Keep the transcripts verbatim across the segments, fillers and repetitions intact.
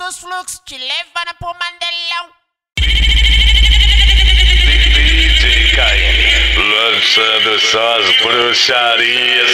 dos fluxos, te levando pro Mandelão. D J Caio, lançando suas bruxarias.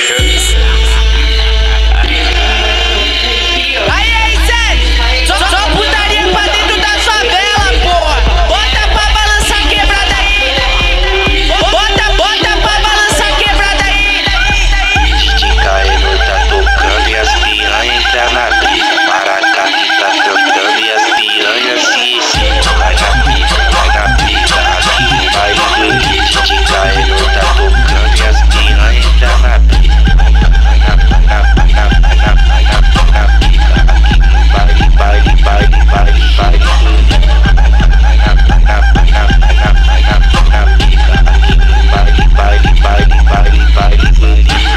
Aí, aí, Zé, só, só putaria pra dentro da favela, porra. Bota pra balançar quebrada aí. Bota, bota pra balançar quebrada aí. D J Caio tá tocando e as piranhas entram na briga. Maracá que tá cantando e as piranhas se excitam. Vai na briga, vai na briga, aqui no baile do D J Caio tá tocando e as piranhas entram na briga. Vai na, vai na, vai na, vai na, vai na, vai na, vai na briga. Aqui no baile, baile, baile, baile, baile do D J. Vai na, vai na, vai na, vai na, vai na, vai na briga. Aqui no baile, baile, baile, baile, baile do D J.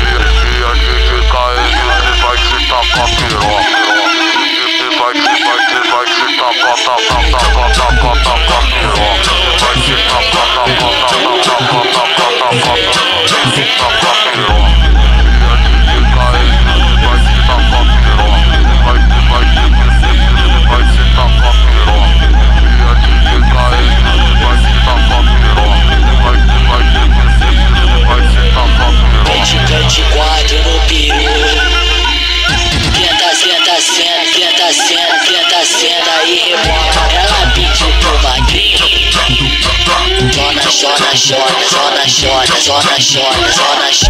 Vai se tacar piroca. Vai se, vai se, vai se tacar, tacar, tacar, tacar, tacar piroca. Vai se tacar, tacar, tacar, tacar, tacar, tacar, vai se tacar piroca. D J Caio vai se tacar piroca. Vai se, vai se, vai se tacar piroca. D J Caio vai se tacar piroca. Vai se, vai se, vai se tacar piroca. Cante quatro no peru. Senta, senta, senta, senta, senta, senta, senta e rebola. Ela pediu pro magrinho. Zona, zona, zona, zona, zona, zona, zona, zona, zona.